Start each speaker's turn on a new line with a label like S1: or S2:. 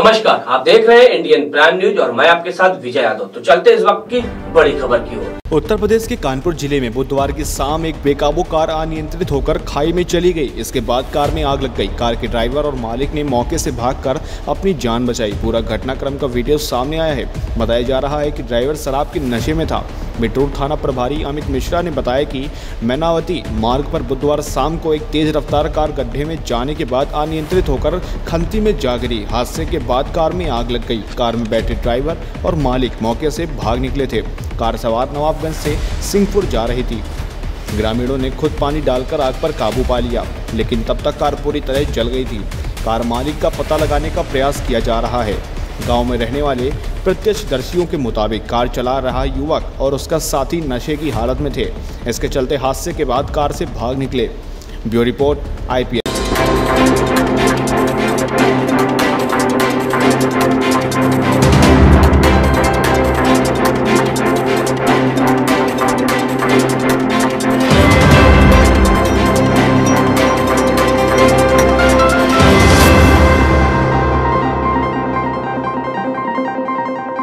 S1: नमस्कार, आप देख रहे हैं इंडियन प्राइम न्यूज और मैं आपके साथ विजय यादव। तो चलते इस वक्त की बड़ी खबर की ओर।
S2: उत्तर प्रदेश के कानपुर जिले में बुधवार की शाम एक बेकाबू कार अनियंत्रित होकर खाई में चली गई। इसके बाद कार में आग लग गई। कार के ड्राइवर और मालिक ने मौके से भागकर अपनी जान बचाई। पूरा घटनाक्रम का वीडियो सामने आया है। बताया जा रहा है कि ड्राइवर शराब के नशे में था। बिटूर थाना प्रभारी अमित मिश्रा ने बताया कि मैनावती मार्ग पर बुधवार शाम को एक तेज रफ्तार कार गड्ढे में जाने के बाद अनियंत्रित होकर खंती में जा गिरी। हादसे के बाद कार में आग लग गई। कार में बैठे ड्राइवर और मालिक मौके से भाग निकले थे। कार सवार नवाबगंज से सिंहपुर जा रही थी। ग्रामीणों ने खुद पानी डालकर आग पर काबू पा लिया, लेकिन तब तक कार पूरी तरह जल गई थी। कार मालिक का पता लगाने का प्रयास किया जा रहा है। गांव में रहने वाले प्रत्यक्षदर्शियों के मुताबिक कार चला रहा युवक और उसका साथी नशे की हालत में थे। इसके चलते हादसे के बाद कार से भाग निकले। Bureau report IPN।